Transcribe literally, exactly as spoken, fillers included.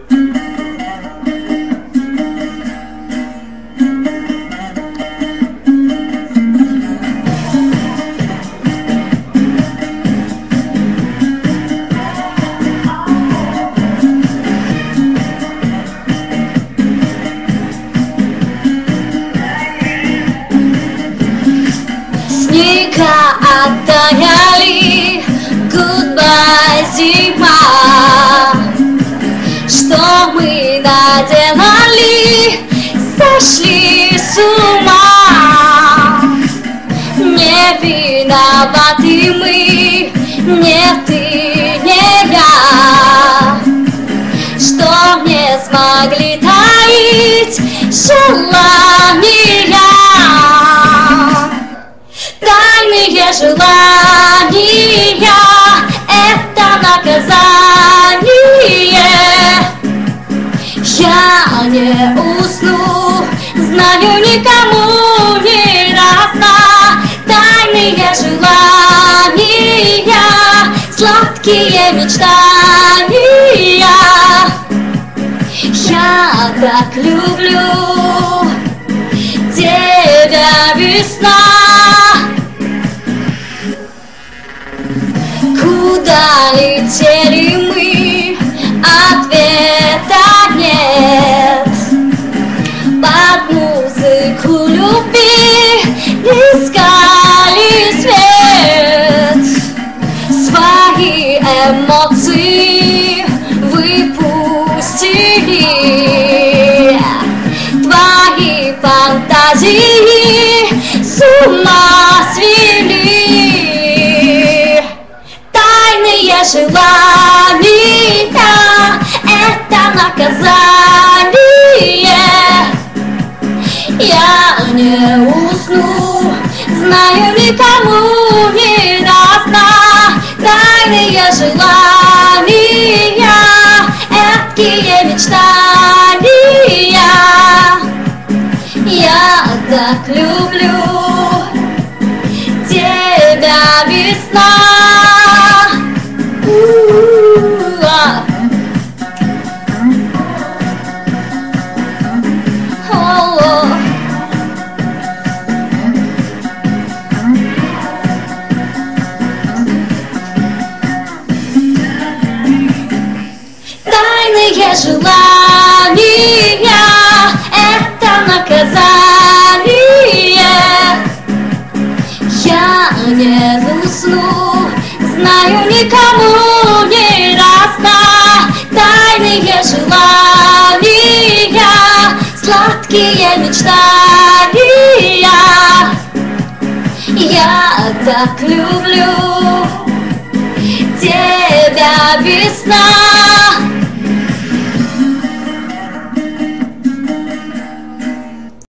Оттаяли, goodbye, зима. Что мы наделали, сошли с ума. Не виноваты мы, не ты, не я, что не смогли таить желания. Тайные желания — это наказание. Я не усну, знаю, никому не разна. Тайные желания, сладкие мечтания. Я так люблю тебя, весна. Куда летели мы, ответа нет. Под музыку любви искали свет. Свои эмоции выпустили, твои фантазии с ума свели. Тайные желания — это наказание. Я не усну, знаю, никому не дастся. Тайные желания, эткие мечтания. Я так люблю тебя, весна. Тайные желания — это наказание. Я не усну, знаю, никому не дастся. Тайные желания, сладкие мечтания. Я так люблю тебя, весна.